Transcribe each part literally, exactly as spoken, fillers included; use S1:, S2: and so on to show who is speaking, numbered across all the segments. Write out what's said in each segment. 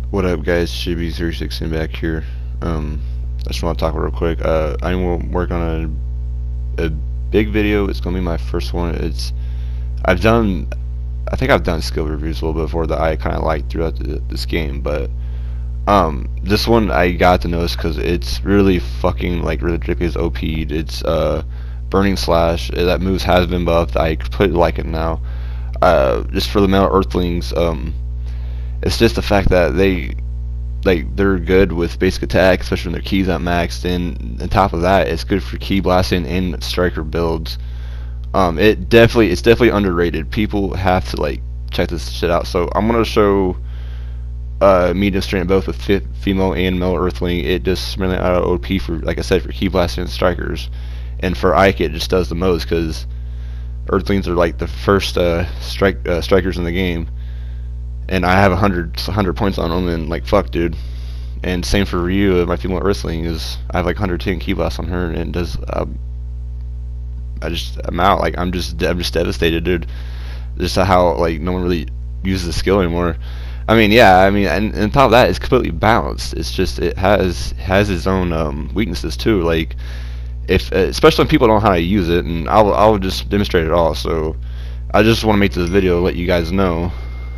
S1: What up, guys? Shibby three sixteen back here. Um, I just want to talk real quick. Uh, I'm working on a, a big video. It's gonna be my first one. It's I've done, I think I've done skill reviews a little bit before that I kind of liked throughout the, this game, but um, this one I got to notice because it's really fucking like ridiculous O P'd. It's uh, Burning Slash. That moves has been buffed. I completely like it now. Uh, just for the Metal Earthlings, um. It's just the fact that they like they're good with basic attack, especially when their keys not maxed. And on top of that, it's good for key blasting and striker builds. Um, it definitely it's definitely underrated. People have to like check this shit out. So I'm gonna show uh, medium strength both with F female and male Earthling. It just really out of O P for, like I said, for key blasting and strikers. And for Ike, it just does the most because Earthlings are like the first uh, strike uh, strikers in the game. And I have a hundred hundred points on them, and like fuck, dude. And same for Ryu, my female wrestling is I have like one hundred ten key blasts on her, and it does. Uh, I just I'm out. Like I'm just I'm just devastated, dude. Just how like no one really uses the skill anymore. I mean, yeah, I mean, and, and on top of that, it's completely balanced. It's just it has has its own um, weaknesses too. Like if uh, especially when people don't know how to use it, and I'll I'll just demonstrate it all. So I just want to make this video, let you guys know.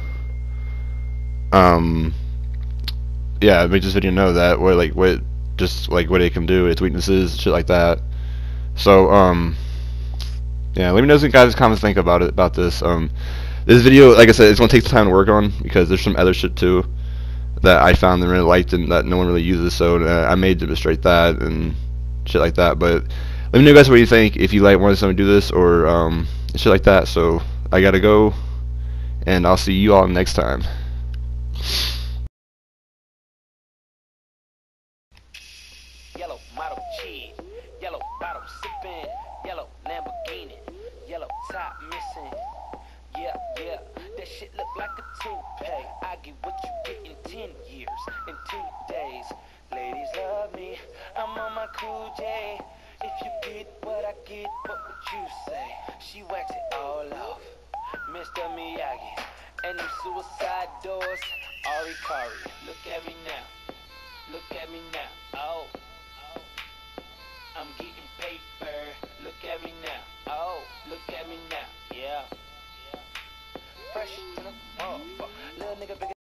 S1: Um, yeah, make this video know that what like what just like what it can do, its weaknesses, shit like that. So um, yeah, let me know what you guys comments think about it about this. Um, this video, like I said, it's gonna take some time to work on because there's some other shit too that I found and really liked and that no one really uses. So uh, I may demonstrate that and shit like that. But let me know guys what you think, if you like want someone to do this or um shit like that. So I gotta go, and I'll see you all next time.
S2: Yellow model cheese, yellow bottle sipping, yellow Lamborghini, yellow top missing. Yeah, yeah, that shit look like a toupee. I get what you get in ten years, in two days. Ladies love me, I'm on my cool J. If you get what I get, what would you say? She wax it all off, Mister Miyagi, and them suicide doors, Ari Kari. Look at me now, look at me now, oh. I'm getting paper, look at me now, oh, look at me now, yeah. Fresh to the motherfucker, little nigga bigger.